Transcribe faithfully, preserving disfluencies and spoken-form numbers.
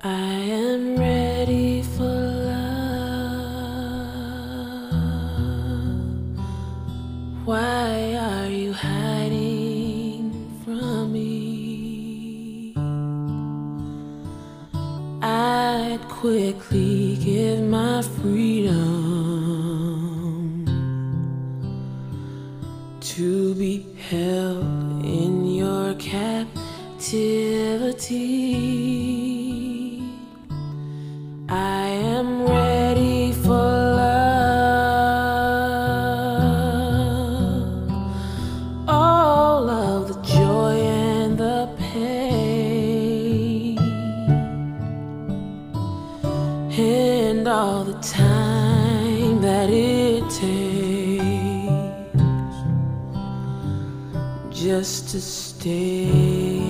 I am ready for love. Why are you hiding from me? I'd quickly give my freedom to be held in your captivity. I am ready for love, all of the joy and the pain, and all the time that it takes just to stay